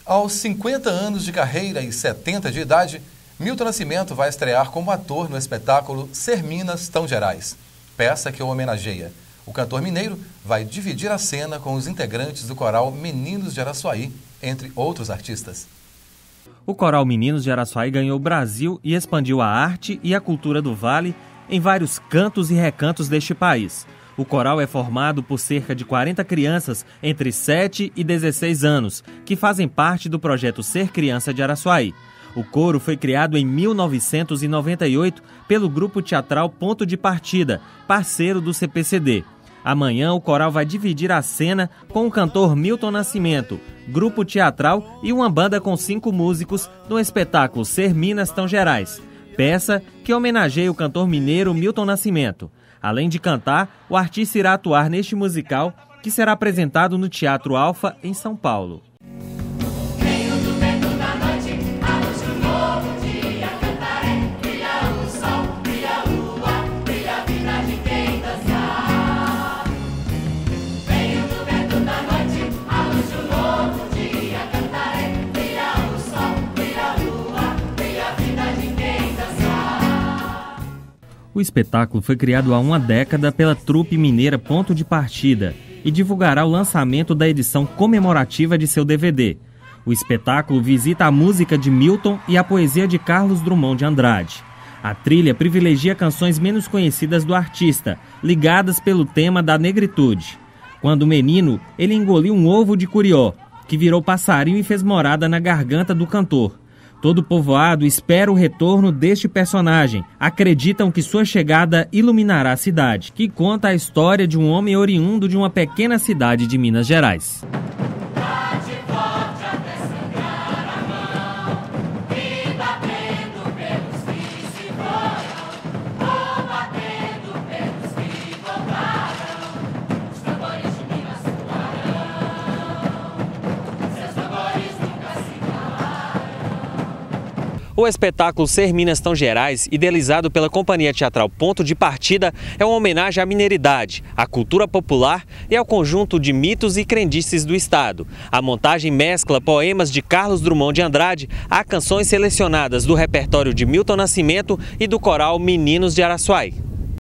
Aos 50 anos de carreira e 70 de idade, Milton Nascimento vai estrear como ator no espetáculo Ser Minas Tão Gerais, peça que o homenageia. O cantor mineiro vai dividir a cena com os integrantes do coral Meninos de Araçuaí, entre outros artistas. O coral Meninos de Araçuaí ganhou o Brasil e expandiu a arte e a cultura do Vale em vários cantos e recantos deste país. O coral é formado por cerca de 40 crianças entre 7 e 16 anos, que fazem parte do projeto Ser Criança de Araçuaí. O coro foi criado em 1998 pelo grupo teatral Ponto de Partida, parceiro do CPCD. Amanhã o coral vai dividir a cena com o cantor Milton Nascimento, grupo teatral e uma banda com 5 músicos no espetáculo Ser Minas Tão Gerais, peça que homenageia o cantor mineiro Milton Nascimento. Além de cantar, o artista irá atuar neste musical, que será apresentado no Teatro Alfa, em São Paulo. O espetáculo foi criado há uma década pela trupe mineira Ponto de Partida e divulgará o lançamento da edição comemorativa de seu DVD. O espetáculo visita a música de Milton e a poesia de Carlos Drummond de Andrade. A trilha privilegia canções menos conhecidas do artista, ligadas pelo tema da negritude. Quando menino, ele engoliu um ovo de curió, que virou passarinho e fez morada na garganta do cantor. Todo o povoado espera o retorno deste personagem. Acreditam que sua chegada iluminará a cidade, que conta a história de um homem oriundo de uma pequena cidade de Minas Gerais. O espetáculo Ser Minas Tão Gerais, idealizado pela Companhia Teatral Ponto de Partida, é uma homenagem à mineridade, à cultura popular e ao conjunto de mitos e crendices do estado. A montagem mescla poemas de Carlos Drummond de Andrade a canções selecionadas do repertório de Milton Nascimento e do coral Meninos de Araçuaí.